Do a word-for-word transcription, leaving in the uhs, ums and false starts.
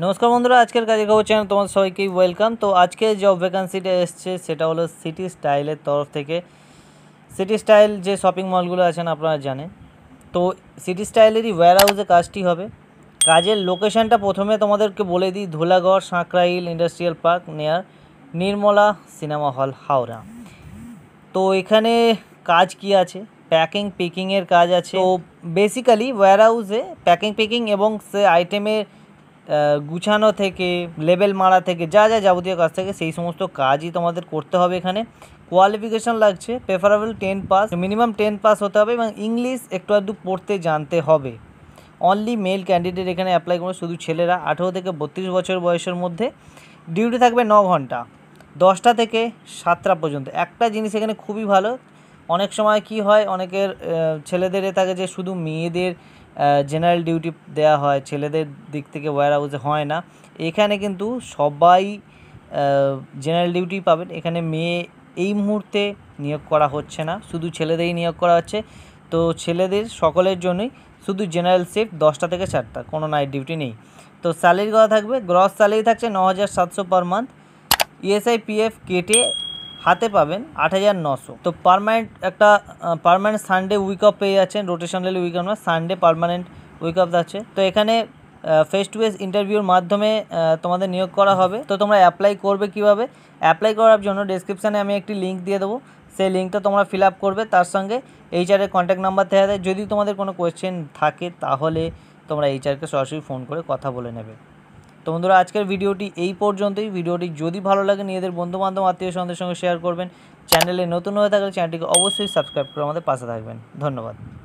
नमस्कार बंधुरा आजकल काजे खबर चैनल तुम्हारे सबाइके वेलकाम। तो आज के जब वैकेंसिटा एसेছে সেটা হলো সিটি স্টাইলের তরফ থেকে। সিটি স্টাইল যে শপিং মলগুলো আছেন আপনারা জানেন, তো সিটি স্টাইলেরই ওয়্যার হাউসে কাজটি হবে। কাজের লোকেশনটা প্রথমে তোমাদেরকে বলে দিই, Dhulagarh Sankrail industrial park near Nirmala cinema hall Howrah. তো এখানে কাজ কি আছে, প্যাকিং পিকিংয়ের কাজ আছে। তো বেসিক্যালি ওয়্যার হাউসে প্যাকিং পিকিং এবং সে আইটেমের গুছানো থেকে লেবেল মারা থেকে যা যা যাবতীয় কাজ থাকে সেই সমস্ত কাজই তোমাদের করতে হবে। এখানে কোয়ালিফিকেশান লাগছে preferable ten pass, minimum ten pass হতে হবে এবং ইংলিশ একটু আধটু পড়তে জানতে হবে। অনলি মেল ক্যান্ডিডেট এখানে অ্যাপ্লাই করবে, শুধু ছেলেরা। আঠেরো থেকে বত্রিশ বছর বয়সের মধ্যে। ডিউটি থাকবে ন ঘন্টা, দশটা থেকে সাতটা পর্যন্ত। একটা জিনিস এখানে খুবই ভালো, অনেক সময় কি হয়, অনেকের ছেলেদের থাকে যে শুধু মেয়েদের জেনারেল ডিউটি দেওয়া হয়, ছেলেদের দিক থেকে ওয়্যার হাউসে হয় না। এখানে কিন্তু সবাই জেনারেল ডিউটি পাবেন। এখানে মেয়ে এই মুহূর্তে নিয়োগ করা হচ্ছে না, শুধু ছেলেদেরই নিয়োগ করা হচ্ছে। তো ছেলেদের সকলের জন্যই শুধু জেনারেল শিফট, দশটা থেকে চারটা, কোনো নাইট ডিউটি নেই। তো স্যালারি করা থাকবে, গ্রস স্যালারি থাকছে ন হাজার সাতশো পার মান্থ। ইএসআই পিএফ কেটে হাতে পাবেন আট হাজার নশো। তো পারমানেন্ট একটা পারমানেন্ট সানডে উইক অফ পেয়ে যাচ্ছেন, রোটেশনাল উইক অফ না, সানডে পারমানেন্ট উইক অফ আছে। তো এখানে ফেস টু ফেস ইন্টারভিউর মাধ্যমে তোমাদের নিয়োগ করা হবে। তো তোমরা অ্যাপ্লাই করবে কিভাবে? অ্যাপ্লাই করার জন্য ডেসক্রিপশানে আমি একটি লিঙ্ক দিয়ে দেবো, সেই লিঙ্কটা তোমরা ফিল আপ করবে, তার সঙ্গে এইচআরের কন্ট্যাক্ট নাম্বার দেওয়া যায়। যদি তোমাদের কোনো কোয়েশ্চেন থাকে তাহলে তোমরা এইচআরকে সরাসরি ফোন করে কথা বলে নেবে। তো বন্ধুরা আজকের ভিডিওটি এই পর্যন্তই। ভিডিওটি যদি ভালো লাগে নিজেদের বন্ধুবান্ধব আত্মীয় স্বজনদের সঙ্গে শেয়ার করবেন। চ্যানেলে নতুন হয়ে থাকলে চ্যানেলটিকে অবশ্যই সাবস্ক্রাইব করে আমাদের পাশে থাকবেন। ধন্যবাদ।